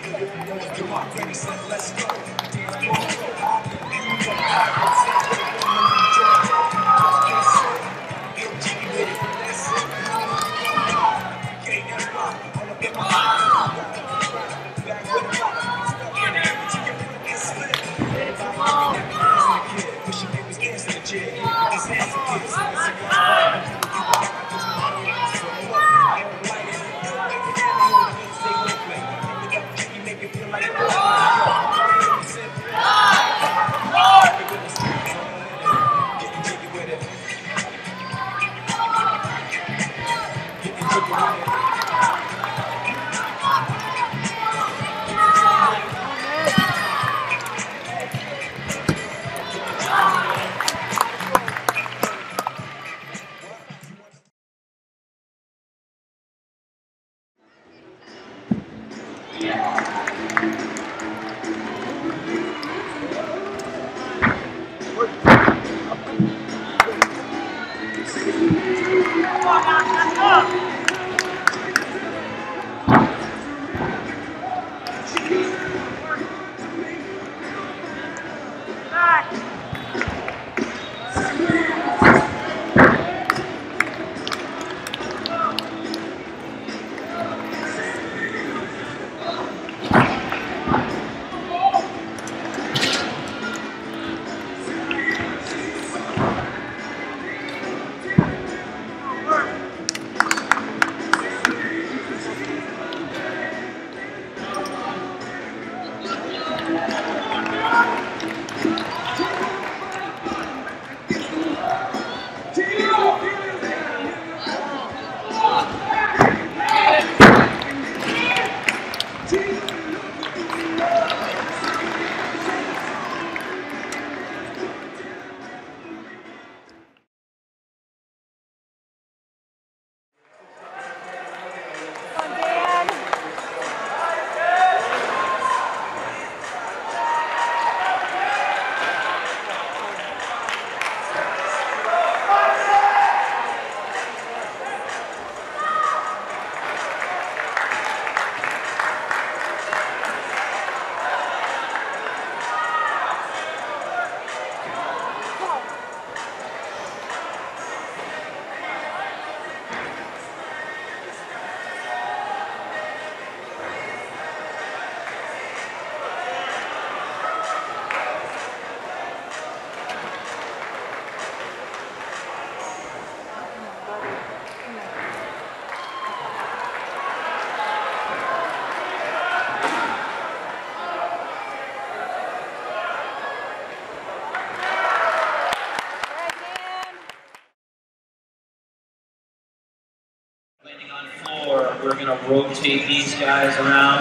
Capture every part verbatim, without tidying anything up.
We're going to rotate these guys around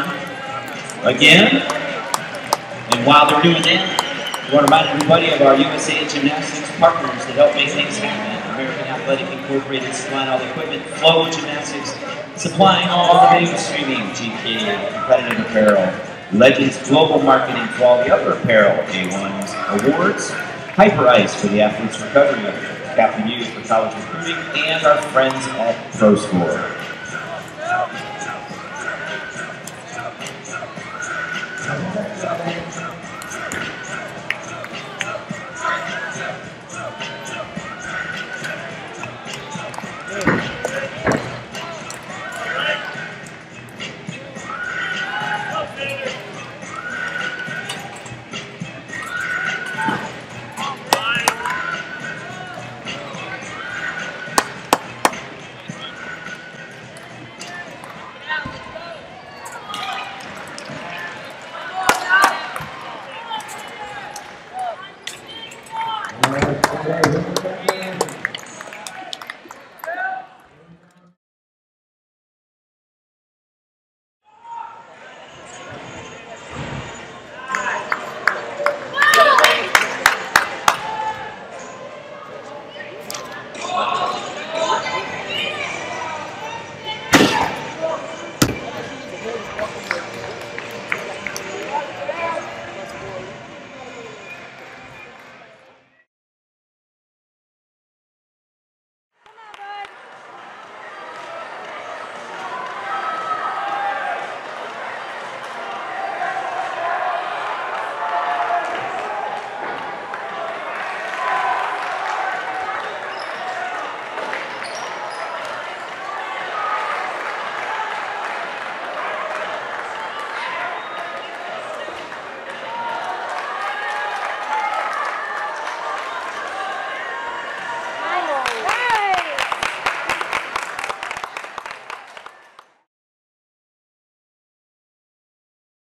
again. And while they're doing that, I want to remind everybody of our U S A Gymnastics partners that help make things happen. American Athletic Incorporated supplying all the equipment, Flow Gymnastics supplying all the video streaming, G K competitive apparel, Legends Global Marketing for all the other apparel, A one's awards, Hyper Ice for the athlete's recovery, Captain U for college recruiting, and our friends at ProScore. Okay,